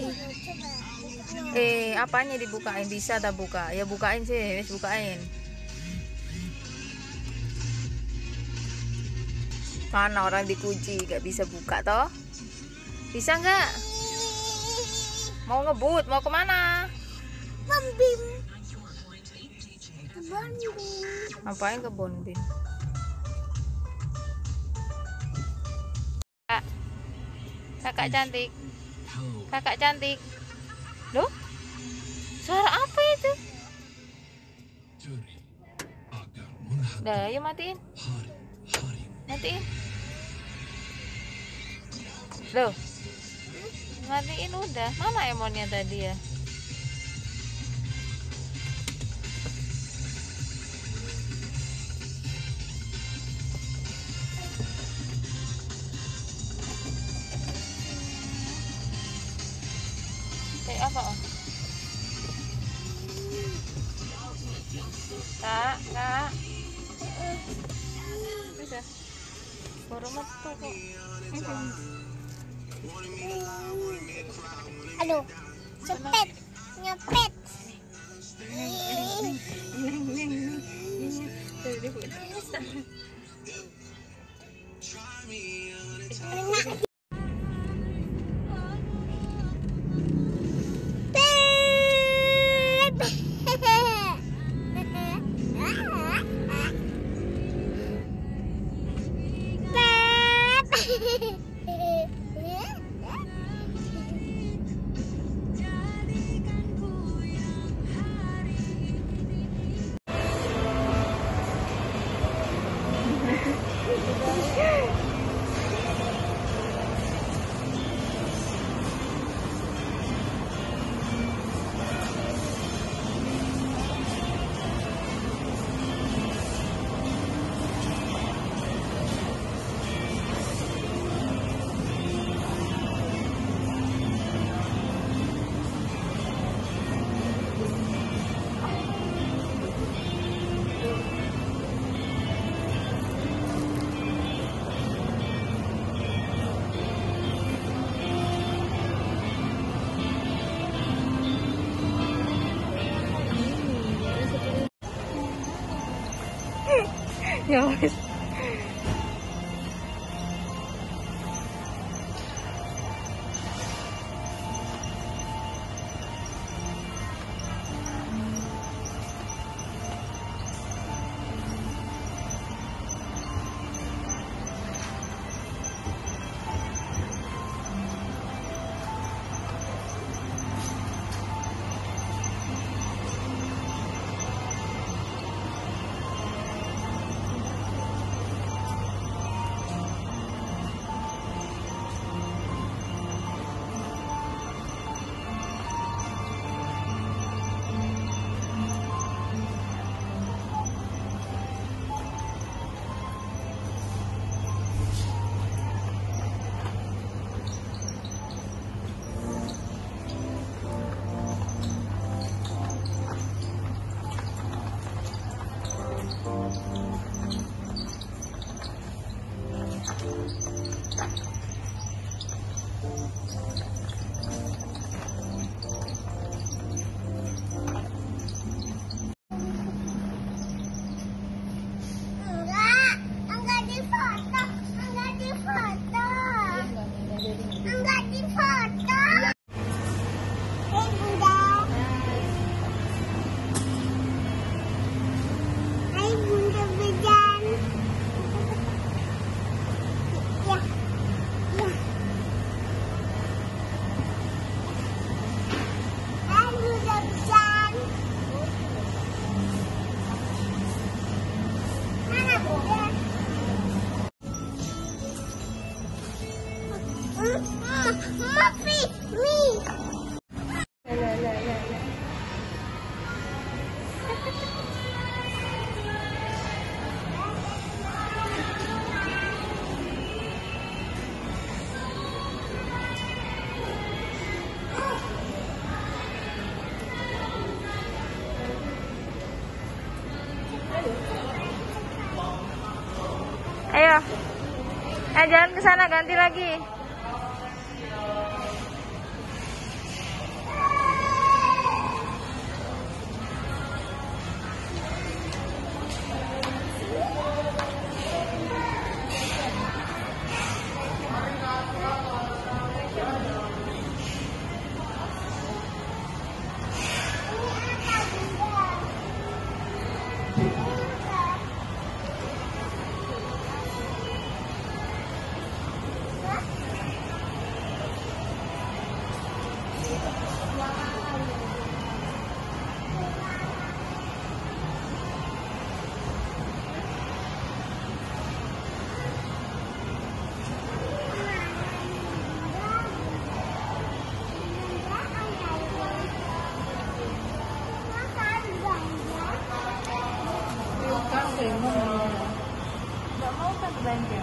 Apanya dibukain? Bisa tak buka? Ya bukain sih, wes bukain. Mana orang dikunci gak bisa buka toh? Bisa nggak? Mau ngebut? Mau kemana? Bonbim. Bonbim. Ngapain ke Bonbim? Kakak cantik. Kakak cantik. Loh? Suara apa itu? Dah, ayo matiin. Matiin. Loh. Matiin udah. Mana emonnya tadi ya? Apa? Kak. Bisa. Baru metu kok. Aduh, cepet, nyepet. Ya wes. Enggak difoto. Enggak difoto. Enggak difoto. Bunda. Hai Bunda Bejan. Ya. Hai Bunda Bejan. Mana Bunda? Mafi, mi. Ayo. Jangan ke sana, ganti lagi. Nggak mau kan belanja?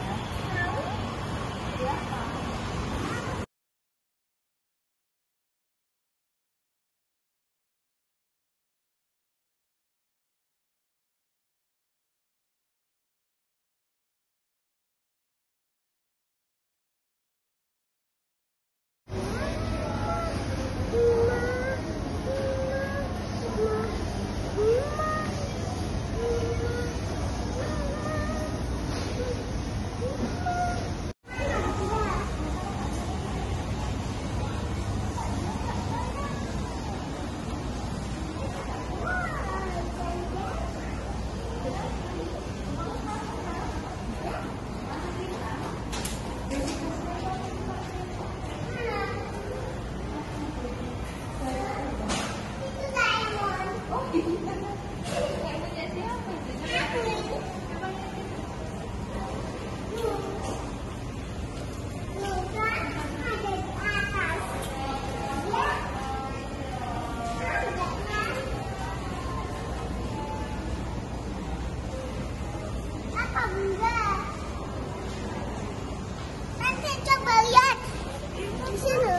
Nanti coba lihat di sini.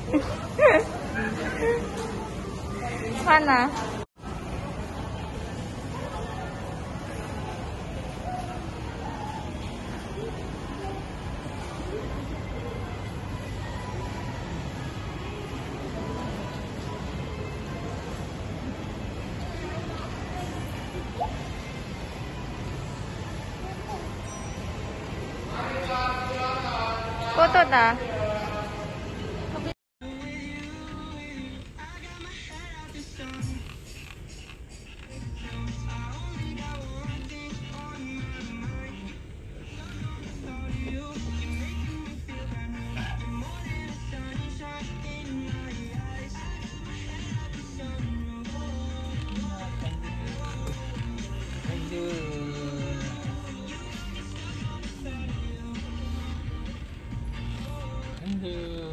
Mana? Foto dah. Aduh.